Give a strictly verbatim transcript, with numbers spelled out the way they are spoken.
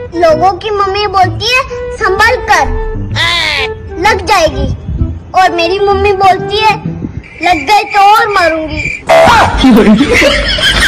लोगों की मम्मी बोलती है संभल कर, लग जाएगी, और मेरी मम्मी बोलती है लग गई तो और मारूंगी।